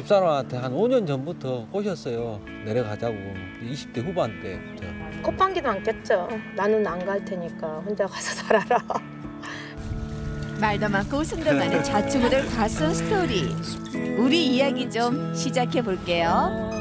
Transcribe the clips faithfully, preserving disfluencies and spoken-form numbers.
집사람한테 한 오 년 전부터 꼬셨어요. 내려가자고. 이십 대 후반 때부터. 콧방귀도 안 꼈죠. 나는 안 갈 테니까 혼자 가서 살아라. 말도 많고 웃음도 많은 좌충우돌 과수원 스토리. 우리 이야기 좀 시작해 볼게요.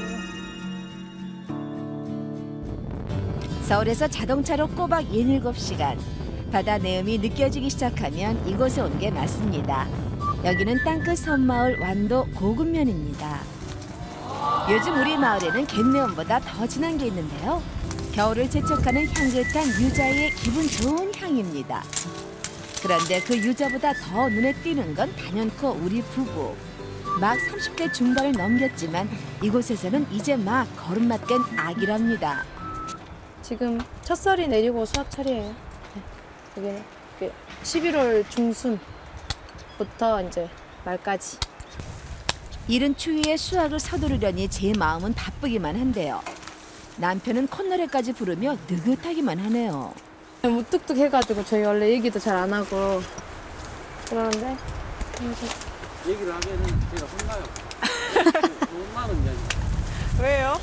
서울에서 자동차로 꼬박 예닐곱 시간. 바다 내음이 느껴지기 시작하면 이곳에 온 게 맞습니다. 여기는 땅끝 섬마을 완도 고군면입니다. 요즘 우리 마을에는 갯내음보다 더 진한 게 있는데요. 겨울을 재촉하는 향긋한 유자의 기분 좋은 향입니다. 그런데 그 유자보다 더 눈에 띄는 건 단연코 우리 부부. 막 삼십 대 중반을 넘겼지만 이곳에서는 이제 막 걸음맛 깬 아기랍니다. 지금 첫살이 내리고 수확철이에요. 네. 이게 십일월 중순부터 이제 말까지. 이른 추위에 수확을 서두르려니 제 마음은 바쁘기만 한데요. 남편은 콧노래까지 부르며 느긋하기만 하네요. 무뚝뚝해가지고 저희 원래 얘기도 잘 안 하고 그러는데 얘기를 하면은 제가 혼나요. 혼나는 이야기. 왜요?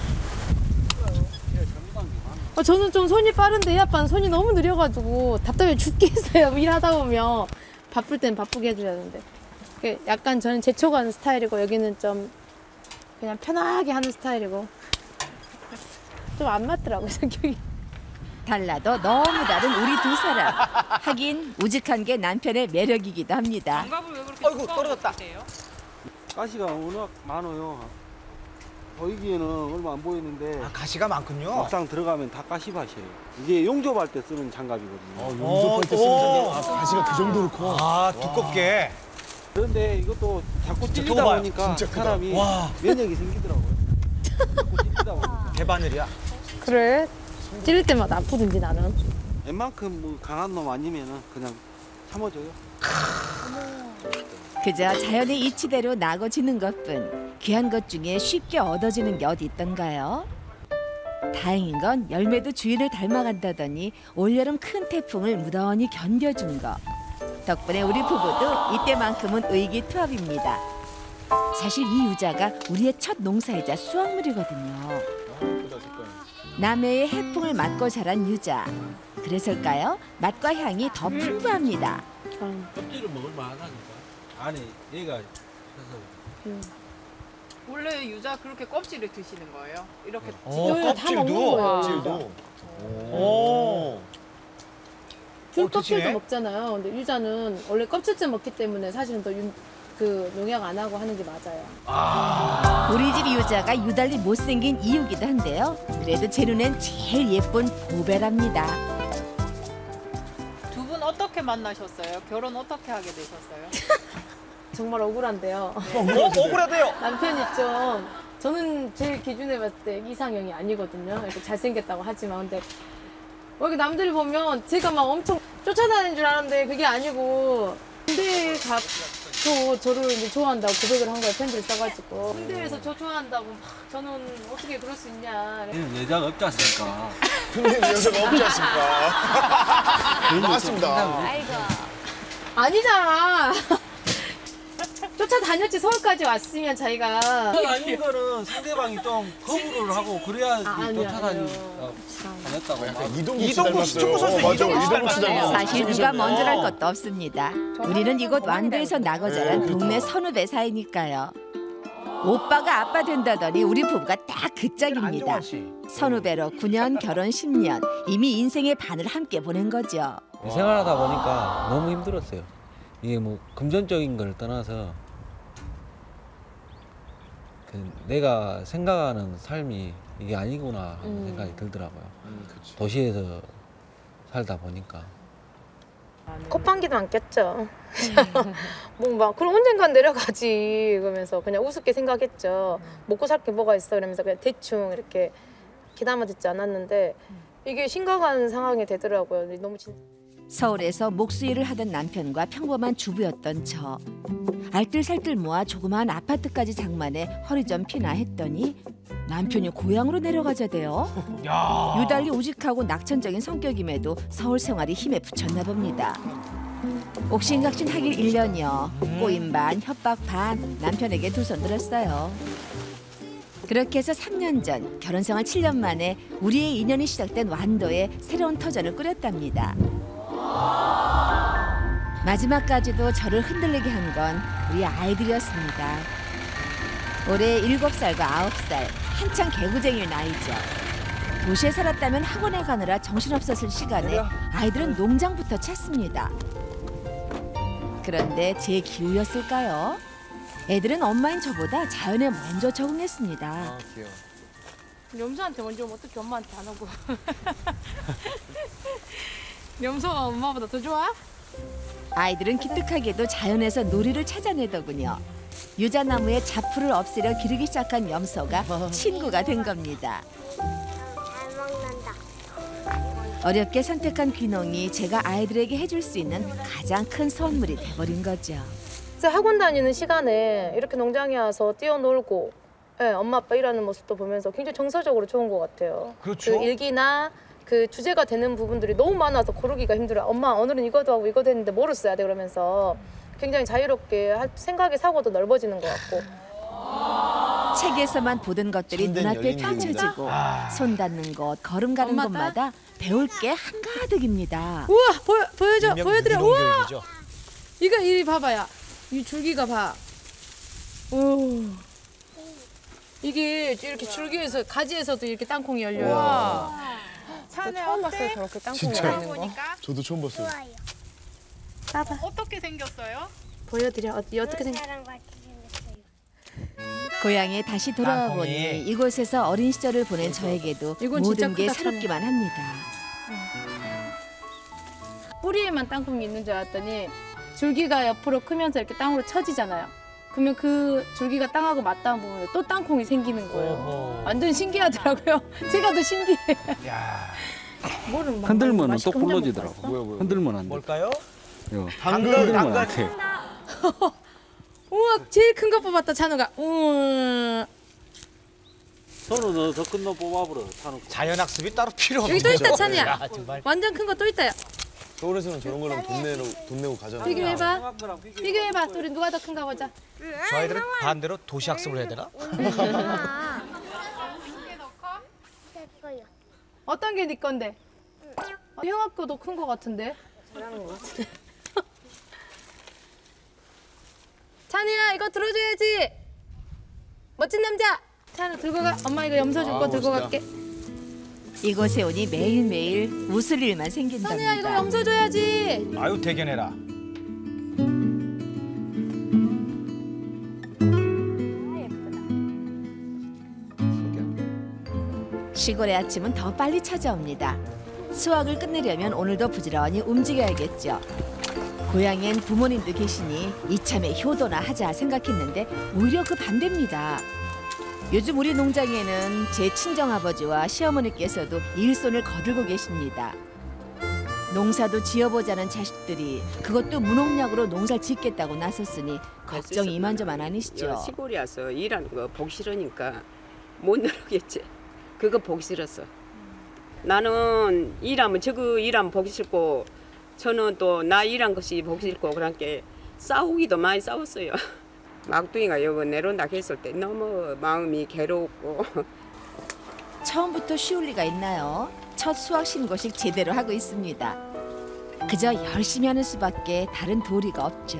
어, 저는 좀 손이 빠른데 이 아빠는 손이 너무 느려가지고 답답해 죽겠어요. 일하다 보면 바쁠 땐 바쁘게 해줘야 되는데 약간 저는 재촉하는 스타일이고 여기는 좀 그냥 편하게 하는 스타일이고 좀 안 맞더라고요, 성격이. 달라도 너무 다른 우리 두 사람. 하긴 우직한 게 남편의 매력이기도 합니다. 장갑을 왜 그렇게 아이고, 떨어졌다. 가시가 워낙 많아요. 보이기에는 얼마 안 보이는데 아, 가시가 많군요. 막상 들어가면 다 가시밭이에요. 이게 용접할 때 쓰는 장갑이거든요. 어, 용접할 때 쓰는 장갑. 아, 가시가 그 정도로 커. 아, 두껍게. 그런데 이것도 자꾸 찔리다 저거 봐요. 보니까 진짜 크다. 사람이 와. 면역이 생기더라고요. 자꾸 찔리다 보니까. 대바늘이야. 그래? 찌를 때마다 아프든지 나는. 웬만큼 뭐 강한 놈 아니면은 그냥 참아줘요. 그저 자연의 이치대로 나고 지는 것뿐. 귀한 것 중에 쉽게 얻어지는 게 어디 있던가요? 다행인 건 열매도 주인을 닮아간다더니 올여름 큰 태풍을 무던히 견뎌준 거. 덕분에 우리 부부도 이때만큼은 의기투합입니다. 사실 이 유자가 우리의 첫 농사이자 수확물이거든요. 남해의 해풍을 맞고 자란 유자. 그래서일까요? 맛과 향이 더 풍부합니다. 껍질을 먹을 만하니까. 안에 얘가 그래서 원래 유자 그렇게 껍질을 드시는 거예요? 이렇게 어, 이거는 다 먹는 거예요. 껍질도. 오. 귤 어, 드시네? 껍질도 먹잖아요. 근데 유자는 원래 껍질째 먹기 때문에 사실은 더 윤, 그 농약 안 하고 하는 게 맞아요. 우리 집 유자가 유달리 못생긴 이유기도 한데요. 그래도 제 눈엔 제일 예쁜 보배랍니다. 두 분 어떻게 만나셨어요? 결혼 어떻게 하게 되셨어요? 정말 억울한데요. 어, 억울하대요. 남편이 좀 저는 제 기준에 봤을 때 이상형이 아니거든요. 이렇게 잘생겼다고 하지만 근데 뭐 이렇게 남들이 보면 제가 막 엄청 쫓아다니는 줄 알았는데 그게 아니고 군대 가서 저를 이제 좋아한다고 고백을 한 거예요. 팬들이 써가지고 군대에서 저 좋아한다고 막 저는 어떻게 그럴 수 있냐. 여자가 없지 않습니까? 근데 여자가 없지 않습니까? 맞습니다. 아이고 아니잖아. 쫓아다녔지. 서울까지 왔으면 자기가 아닌 거는 상대방이 좀 거부를 하고 그래야 아, 아니요, 쫓아다니 아니요. 어, 다녔다고. 약간 이동국 씨 이동국 씨, 축구 선수 닮았어요. 어, 맞아, 이동국 씨 이동국 씨 닮았네요. 닮았어요. 사실 누가 먼저랄 것도 없습니다. 우리는 이곳 완도에서 나고 자란 네, 동네 그렇죠. 선후배 사이니까요. 오빠가 아빠 된다더니 우리 부부가 딱 그 짝입니다. 안정환 씨. 선후배로 구 년, 결혼 십 년. 이미 인생의 반을 함께 보낸 거죠. 생활하다 보니까 너무 힘들었어요. 이게 뭐 금전적인 걸 떠나서 그 내가 생각하는 삶이 이게 아니구나 하는 음. 생각이 들더라고요. 음, 그치. 도시에서 살다 보니까. 콧방귀도 안 꼈죠. 뭔가 그럼 언젠간 내려가지 그러면서 그냥 우습게 생각했죠. 먹고 살 게 뭐가 있어 이러면서 그냥 대충 이렇게 기다마 듣지 않았는데 이게 심각한 상황이 되더라고요. 너무 진... 서울에서 목수 일을 하던 남편과 평범한 주부였던 저. 알뜰살뜰 모아 조그마한 아파트까지 장만해 허리 좀 피나 했더니 남편이 고향으로 내려가자대요. 야. 유달리 우직하고 낙천적인 성격임에도 서울 생활이 힘에 붙였나 봅니다. 옥신각신하길 일 년여 꼬임 반 협박 반 남편에게 두 손 들었어요. 그렇게 해서 삼 년 전 결혼생활 칠 년 만에 우리의 인연이 시작된 완도에 새로운 터전을 꾸렸답니다. 마지막까지도 저를 흔들리게 한 건 우리 아이들이었습니다. 올해 일곱 살과 아홉 살, 한창 개구쟁이의 나이죠. 도시에 살았다면 학원에 가느라 정신없었을 시간에 아이들은 농장부터 찾습니다. 그런데 제 기우였을까요? 애들은 엄마인 저보다 자연에 먼저 적응했습니다. 아, 귀여워. 염소한테 먼저 오면 어떻게 엄마한테 안 오고. 염소가 엄마보다 더 좋아? 아이들은 기특하게도 자연에서 놀이를 찾아내더군요. 유자나무에 잡풀을 없애려 기르기 시작한 염소가 친구가 된 겁니다. 잘 먹는다. 어렵게 선택한 귀농이 제가 아이들에게 해줄 수 있는 가장 큰 선물이 돼버린 거죠. 학원 다니는 시간에 이렇게 농장에 와서 뛰어놀고 네, 엄마 아빠 일하는 모습도 보면서 굉장히 정서적으로 좋은 것 같아요. 그렇죠. 그 일기나 그 주제가 되는 부분들이 너무 많아서 고르기가 힘들어요. 엄마 오늘은 이거도 하고 이거도 했는데 뭐를 써야 돼 그러면서 굉장히 자유롭게 할, 생각의 사고도 넓어지는 것 같고. 책에서만 보던 것들이 참된 눈앞에 열린 펼쳐지고 아. 손 닿는 곳, 걸음 가는 엄마 곳마다 배울 게 한가득입니다. 우와 보여, 보여줘 일명 보여드려. 유기농 우와 교육이죠. 이거 이 봐봐요. 이 줄기가 봐. 오. 이게 이렇게 줄기에서 가지에서도 이렇게 땅콩이 열려요. 와. 저 산에 처음 어때? 봤어요 저렇게 땅콩이 진짜요? 열리는 거. 보니까 저도 처음 봤어요. 좋아요. 봐봐. 어떻게 생겼어요? 보여드려. 어디 어떻게 생겼? 사람 같이 생겼어요. 고향에 다시 돌아와 땅콩이. 보니 이곳에서 어린 시절을 보낸 저에게도 이건 진짜 모든 게 크다, 새롭기만 합니다. 뿌리에만 땅콩이 있는 줄 알았더니 줄기가 옆으로 크면서 이렇게 땅으로 쳐지잖아요. 그러면 그 줄기가 땅하고 맞닿은 부분에 또 땅콩이 생기는 거예요. 어허. 완전 신기하더라고요. 제가 더 신기해. 야, 뭐를 막 흔들면 맛있게 또 혼자 불러지더라고. 먹었어? 뭐야 뭐야. 흔들면 안 돼. 뭘까요? 이거. 당근 흔들면 안 당근. 돼. 우와 제일 큰 거 뽑았다 찬우가. 우와. 손으로 더 큰 놈 뽑아버려. 타놓고. 자연학습이 따로 필요 없는 여기 또 있다, 거죠. 찬이야. 야, 정말. 완전 큰 거 또 있다요. 서울에서는 저런 거는 돈 내고 돈 내고 가잖아요. 비교해봐. 비교해봐. 우리 누가 더 큰가 보자. 저 아이들은 반대로 도시학습을 해야 되나? 이게 더 커? 내 거요. 어떤 게 네 건데? 어, 형아 거도 큰 거 같은데? 잘하는 거 같은데. 찬이야 이거 들어줘야지. 멋진 남자. 찬우 들고 가. 엄마 이거 염소 줄 거 아, 들고 멋있다. 갈게. 이곳에 오니 매일매일 웃을 일만 찬우야 이거 생긴답니다. 염소 줘야지. 아유 대견해라. 시골의 아침은 더 빨리 찾아옵니다. 수확을 끝내려면 오늘도 부지런히 움직여야겠죠. 고향엔 부모님도 계시니 이참에 효도나 하자 생각했는데 오히려 그 반대입니다. 요즘 우리 농장에는 제 친정아버지와 시어머니께서도 일손을 거들고 계십니다. 농사도 지어보자는 자식들이 그것도 무농약으로 농사를 짓겠다고 나섰으니 걱정이 이만저만 아니시죠. 시골이 와서 일하는 거 보기 싫으니까 못 나르겠지. 그거 보기 싫었어. 나는 일하면 저거 일하면 보기 싫고 저는 또 나 일한 것이 보기 싫고 그러니까 싸우기도 많이 싸웠어요. 막둥이가 여기 내려온다 했을 때 너무 마음이 괴롭고. 처음부터 쉬울 리가 있나요? 첫 수확 신고식 제대로 하고 있습니다. 그저 열심히 하는 수밖에 다른 도리가 없죠.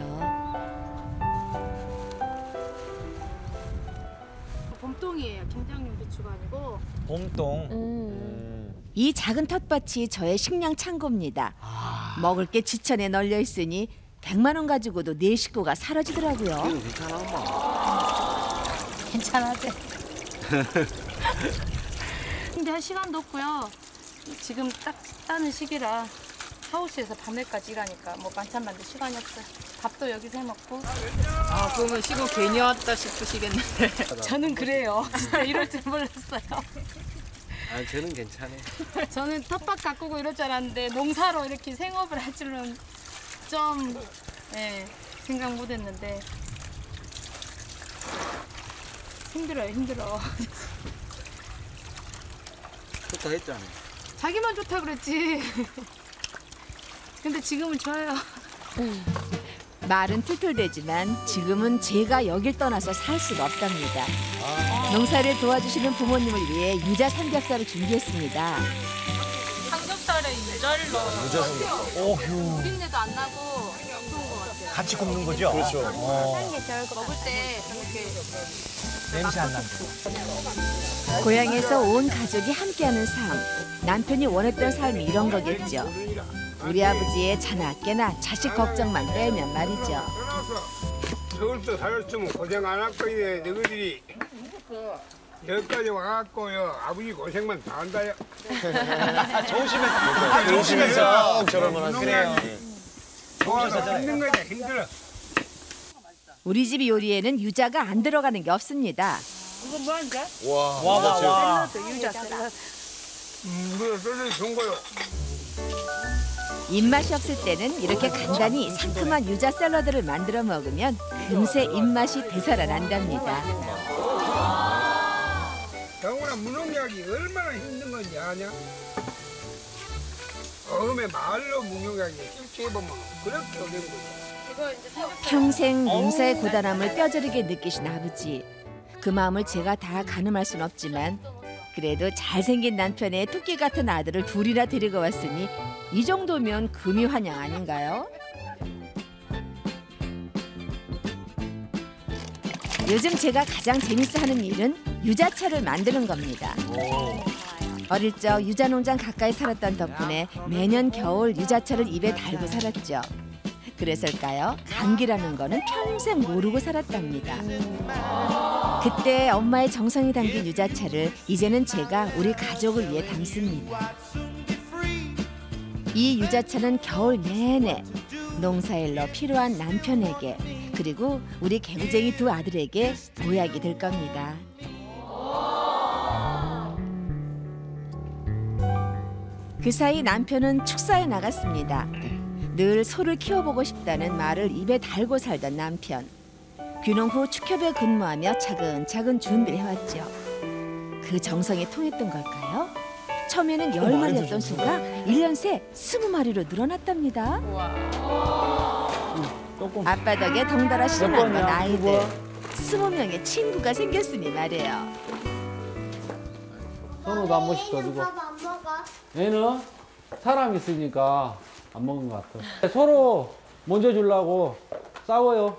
봄동이에요. 김장용 배추가 아니고. 봄동. 음. 이 작은 텃밭이 저의 식량 창고입니다. 먹을 게 지천에 널려 있으니 백만 원 가지고도 네 식구가 사라지더라고요. 이거 괜찮아 엄마. 괜찮아지. 근데 할 시간도 없고요. 지금 딱 따는 시기라 하우스에서 밤에까지 일하니까 뭐 반찬 만들 시간이 없어요. 밥도 여기서 해 먹고. 아 그러면 시골 괜히 왔다 싶으시겠는데. 저는 그래요. 진짜 이럴 줄 몰랐어요. 아 저는 괜찮아. 저는 텃밭 가꾸고 이럴 줄 알았는데 농사로 이렇게 생업을 할 줄은 좀 예, 생각 못했는데 힘들어요, 힘들어. 좋다 했잖아. 자기만 좋다 그랬지. 근데 지금은 좋아요. 말은 툴툴대지만 지금은 제가 여길 떠나서 살 수가 없답니다. 농사를 도와주시는 부모님을 위해 유자 삼겹살을 준비했습니다. 삼겹살에 유자를 넣어요. 유자 삼겹살. 오휴. 비린내도 안 나고 좋은 것 같아요. 같이 굽는 거죠? 그렇죠. 어, 먹을 때 이렇게 냄새 안 나고. 고향에서 온 가족이 함께하는 삶. 남편이 원했던 삶이 이런 거겠죠. 우리 아버지의 자나 깨나 자식 걱정만 빼면 말이죠. 서울도 살았으면 고생 안 할 거야. 너희들이 여기까지 와갖고요. 아버지 고생만 다 한다요. 좋으시면서. 아, 좋으시면서. 저럴만 하지. 그래요. 좋아서 힘든 거지 힘들어. 우리 집 요리에는 유자가 안 들어가는 게 없습니다. 와, 와, 와, 와. 음, 이거 소리 좋은 거요. 입맛이 없을 때는 이렇게 간단히 상큼한 유자 샐러드를 만들어 먹으면 금세 입맛이 되살아난답니다. 경우나 무농약이 얼마나 힘든 건지 아냐? 어음에 말로 무농약이 실제해보면 그렇게 어려운 거죠. 평생 농사의 고단함을 뼈저리게 느끼신 아버지. 그 마음을 제가 다 가늠할 순 없지만 그래도 잘생긴 남편의 토끼 같은 아들을 둘이나 데리고 왔으니 이 정도면 금이 환영 아닌가요? 요즘 제가 가장 재밌어하는 일은 유자차를 만드는 겁니다. 어릴 적 유자 농장 가까이 살았던 덕분에 매년 겨울 유자차를 입에 달고 살았죠. 그래서일까요? 감기라는 거는 평생 모르고 살았답니다. 그때 엄마의 정성이 담긴 유자차를 이제는 제가 우리 가족을 위해 담습니다. 이 유자차는 겨울 내내 농사일로 필요한 남편에게 그리고 우리 개구쟁이 두 아들에게 보약이 될 겁니다. 그 사이 남편은 축사에 나갔습니다. 늘 소를 키워보고 싶다는 말을 입에 달고 살던 남편. 귀농 후 축협에 근무하며 차근차근 준비를 해왔죠. 그 정성이 통했던 걸까요? 처음에는 열 마리였던 소가 일 년 새 스무 마리로 늘어났답니다. 아빠 덕에 덩달아 신난 건 아이들. 스무 명의 친구가 생겼으니 말이에요. 선우도 한 번씩 더 주고. 밥안 먹어? 얘는 사람 있으니까 안 먹은 것 같아. 서로 먼저 주려고 싸워요.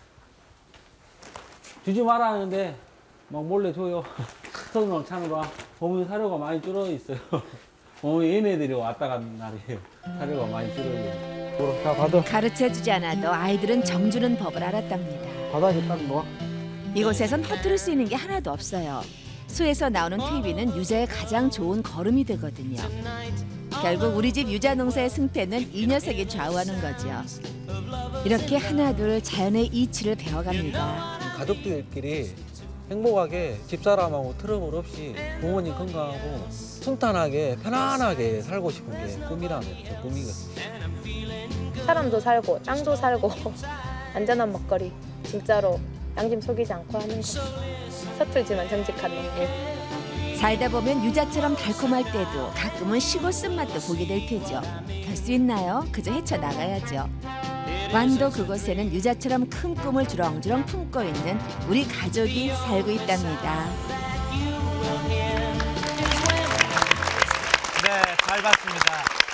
주지 마라 하는데 막 몰래 줘요. 선우랑 찬우랑 어머니 사료가 많이 줄어 있어요. 어머니 얘네들이 왔다 간 날이에요. 사료가 많이 줄어요. 자, 받아. 가르쳐주지 않아도 아이들은 정주는 법을 알았답니다. 받아, 일단 뭐. 이곳에선 허투루 쓰이는 게 하나도 없어요. 수에서 나오는 퇴비는 유자의 가장 좋은 거름이 되거든요. 결국 우리 집 유자 농사의 승패는 이 녀석이 좌우하는 거죠. 이렇게 하나둘 자연의 이치를 배워갑니다. 가족들끼리 행복하게 집사람하고 트러블 없이 부모님 건강하고 순탄하게 편안하게 살고 싶은 게 꿈이라면 제 꿈이거든요. 사람도 살고 땅도 살고 안전한 먹거리 진짜로 양심 속이지 않고 하는 거. 서툴지만 정직한 일. 살다 보면 유자처럼 달콤할 때도 가끔은 시고 쓴맛도 보게 될 테죠. 될 수 있나요? 그저 헤쳐나가야죠. 완도 그곳에는 유자처럼 큰 꿈을 주렁주렁 품고 있는 우리 가족이 살고 있답니다. 네, 잘 봤습니다.